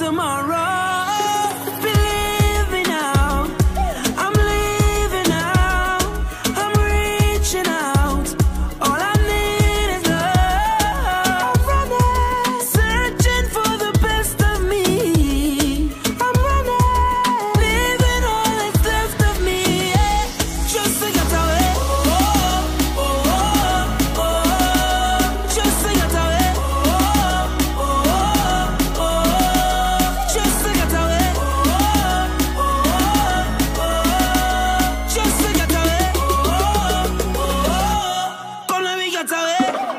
tomorrow. Believe me now, I'm leaving now, I'm reaching out. All I need is love. I'm running, searching for the best of me. I'm running, leaving all that's left of me. Yeah. Just to get away. Oh, oh, oh, oh. Just to get away. Oh, oh, oh, oh. Just to get away. Oh, oh, oh, oh. Just to get away. Oh, oh, oh. Come let me get away.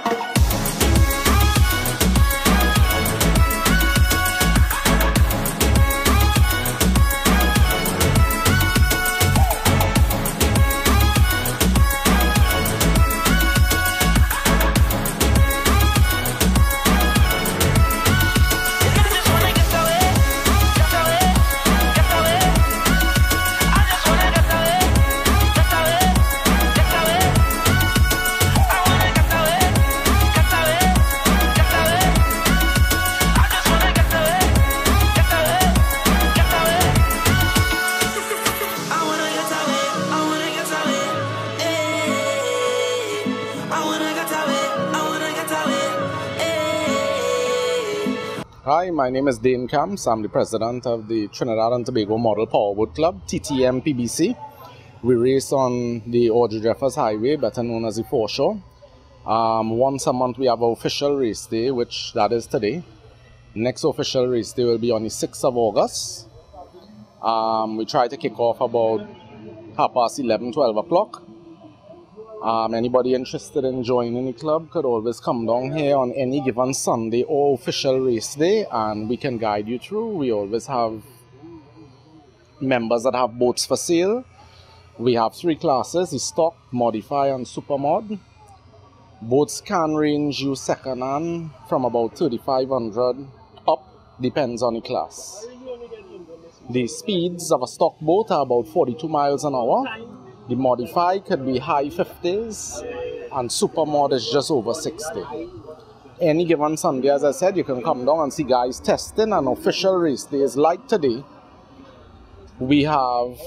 Hi, my name is Dane Camps. I'm the president of the Trinidad and Tobago Model Powerboat Club, TTMPBC. We race on the Audrey Jeffers Highway, better known as the Foreshore. Once a month we have our official race day, which that is today. Next official race day will be on the 6th of August. We try to kick off about 11:30, 12 o'clock. Anybody interested in joining the club could always come down here on any given Sunday or official race day, and we can guide you through. We always have members that have boats for sale. We have 3 classes: the stock, modify, and super mod. Boats can range you second hand from about 3,500 up, depends on the class. The speeds of a stock boat are about 42 miles an hour. The modify could be high 50s, and super mod is just over 60. Any given Sunday, as I said, you can come down and see guys testing, and official race days like today. We have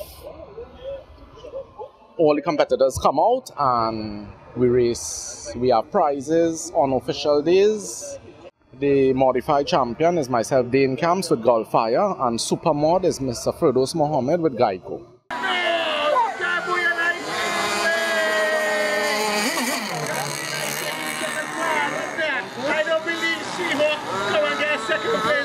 all the competitors come out and we race. We have prizes on official days. The modify champion is myself, Dane Camps, with Gulf Fire, and super mod is Mr. Firdos Mohammed with Geico. I don't believe She-Hulk. Come and get a second place.